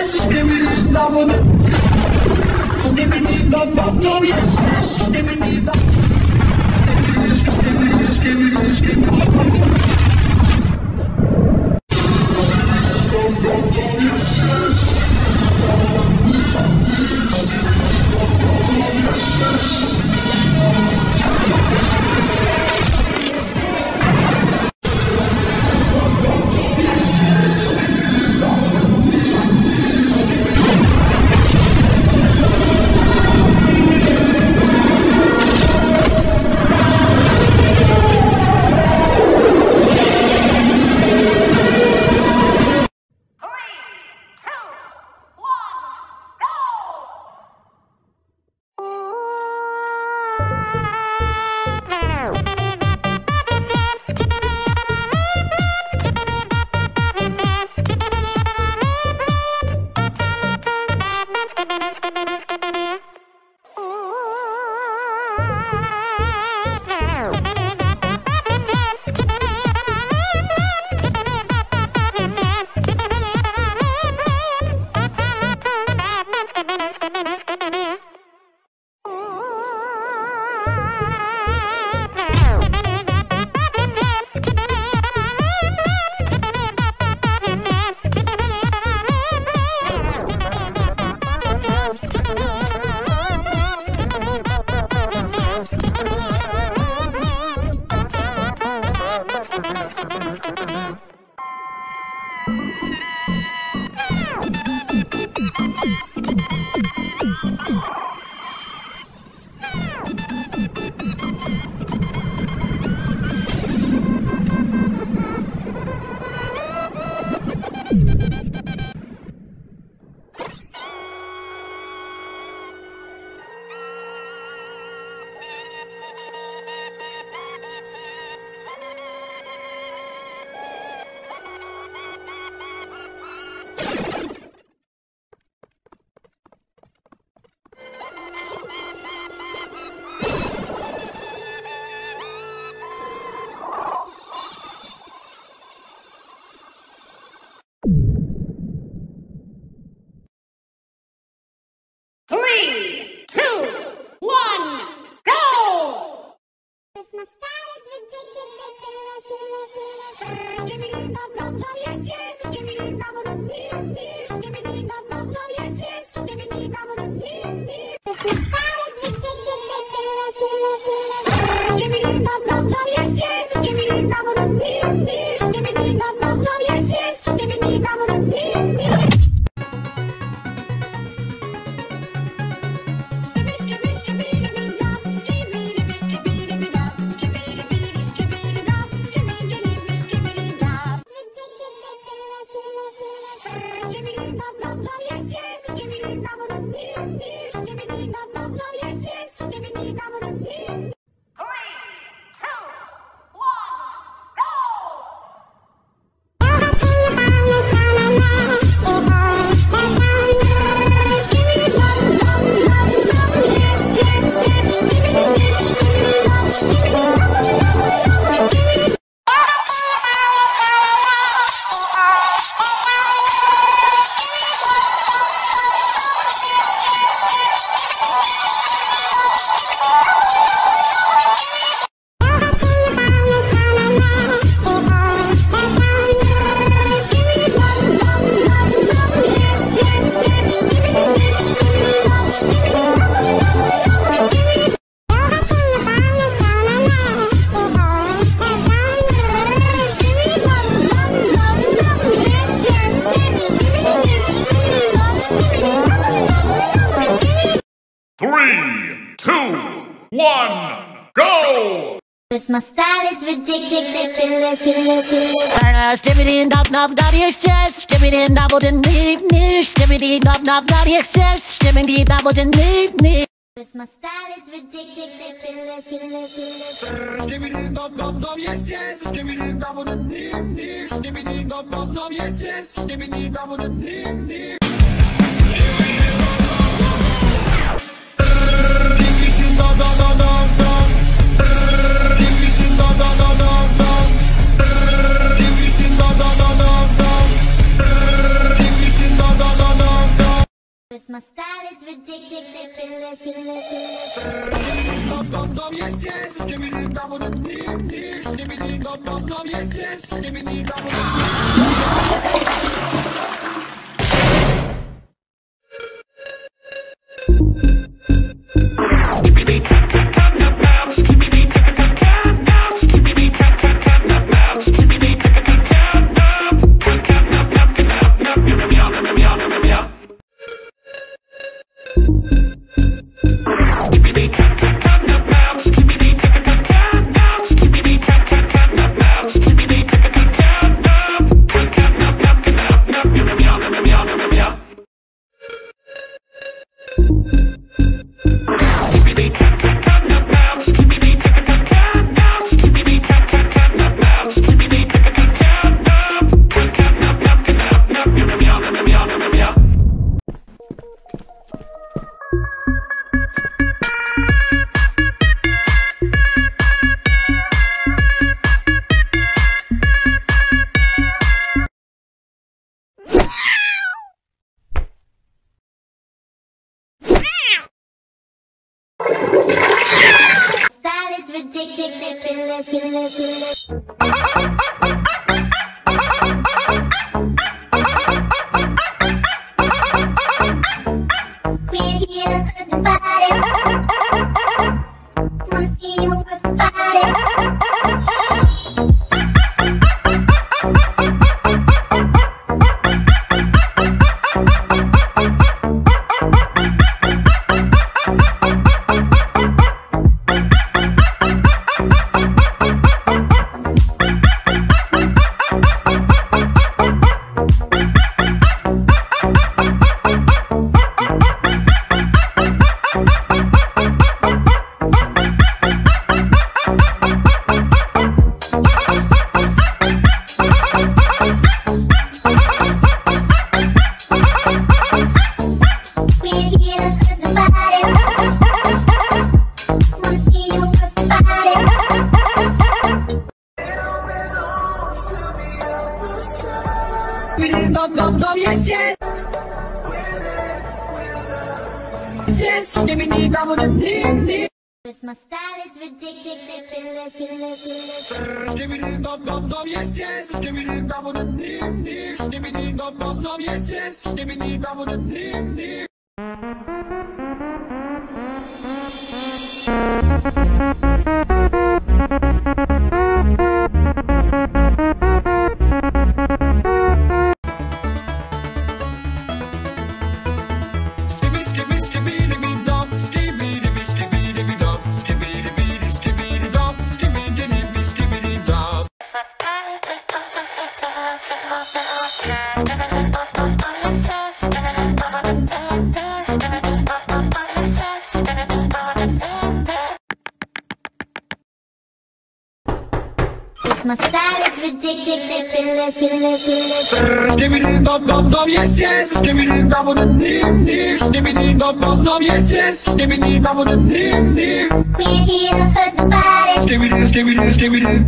3, 2, 1, go! My style is ridiculous. Stimmity knob knob daddy excess. Stimmity double the me. Stimmity knob knob daddy excess. Stimmity double the me. My style is ridiculous. Stimmity knob knob yes yes. Stimmity double the me. Stimmity knob knob yes yes. Stimmity double the me. No. dum dum, yes yes. Skibbity dum dum dim dim. Skibbity dum dum dum, yes yes. Skibbity dum dum. Style is ridiculous. We're here to put the body. Wanna see you with the body. Dum dum dum, yes yes. Yes, skibbity dum dum dim dim. My style is ridiculous. Skibbity dum dum dum, yes yes. Skibbity dum dum dim dim. Skibbity dum dum dum, yes yes. Skibbity dum dum dim dim. Skibbity skibbity skibbity dum. Skibbity skibbity dum. Skibbity skibbity dum. Skibbity skibbity dum. My style is ridiculous. Skibbity dum dum dum, yes yes. Skibbity dum dum dim dim. Skibbity dum dum dum, yes yes. Skibbity dum dum dim dim. We're here to hurt the body. Skibbity skibbity skibbity.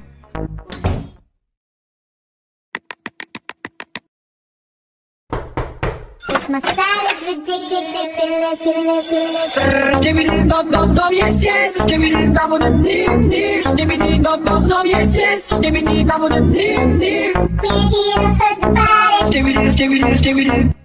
My style is ridiculous. Skibbity dum dum dum, yes yes. Skibbity dum dum dim dim. Skibbity dum dum dum, yes yes. Skibbity dum dum dim dim. We're here to hurt the body. Skibbity skibbity skibbity.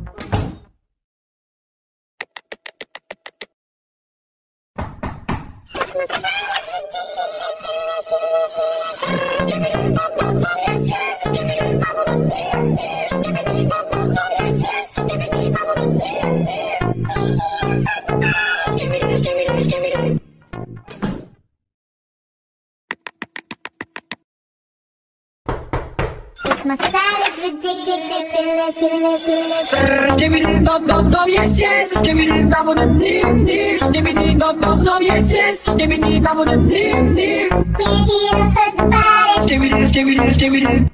My style is ridiculous. Skibbity dum dum dum, yes yes. Skibbity dum dum dim dim. Skibbity dum dum dum, yes yes. Skibbity dum dum dim dim. Skibbity skibbity skibbity. My style is ridiculous. Skibbity dum dum dum, yes yes. Skibbity dum dum dim dim. Skibbity dum dum dum, yes yes. Skibbity dum dum dim dim. We're here to hurt the body. Skibbity skibbity skibbity.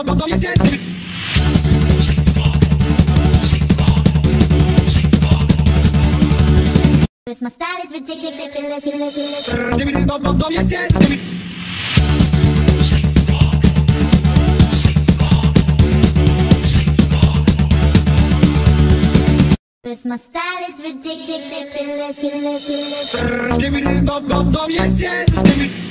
dum dum, yes, yes. Cause my style is ridiculous. Skibbity dum dum dum, yes, yes. Cause my style is ridiculous. Skibbity dum dum dum, yes, yes.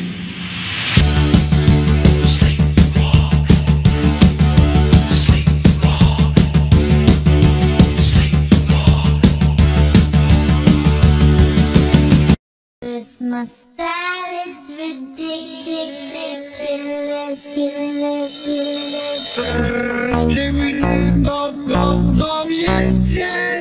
Cause my style is ridiculous. Skibbity dum dum dum, yes, yes.